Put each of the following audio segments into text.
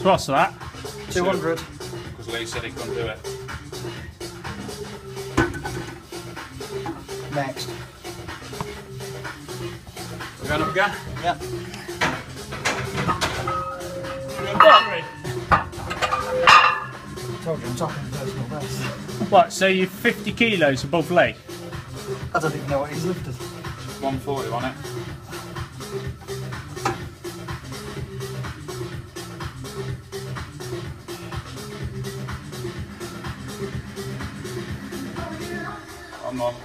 So what's that? 200. Because Lee said he couldn't do it. Next. We're going up again? Yep. Told you I'm talking personal best. What, so you're 50 kilos above Lee? I don't even know what he's lifted. 140 on it. Come on.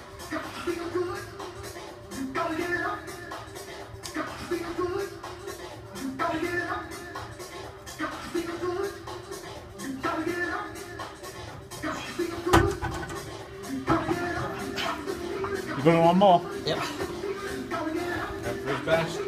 You going one more? Yep. Go for his best.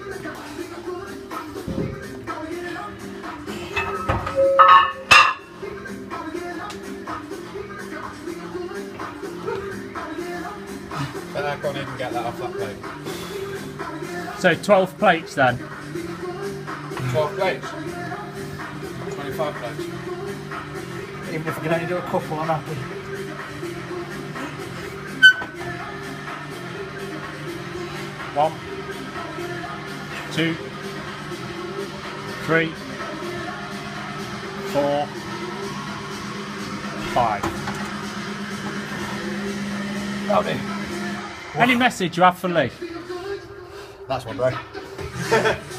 But I can't even get that off that plate. So 12 plates then. 12 plates. 25 plates. Even if I can only do a couple, I'm happy. One, two, three, four, five. Howdy. Any message you have for Lee? That's one, bro.